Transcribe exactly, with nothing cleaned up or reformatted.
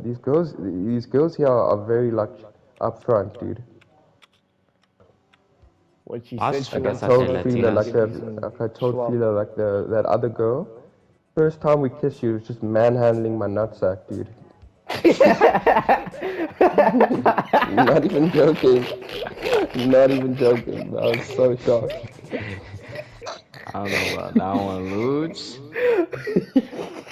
These girls, these girls here are very like upfront, dude. What she I said s- she I wants guess I to Told say fuck you Fila and Latinas. like give that. you some Like I told schlop. Fila like the that other girl. First time we kissed, you was just manhandling my nutsack, dude. Not even joking. Not even joking. I was so shocked. I don't know about that one, Luch.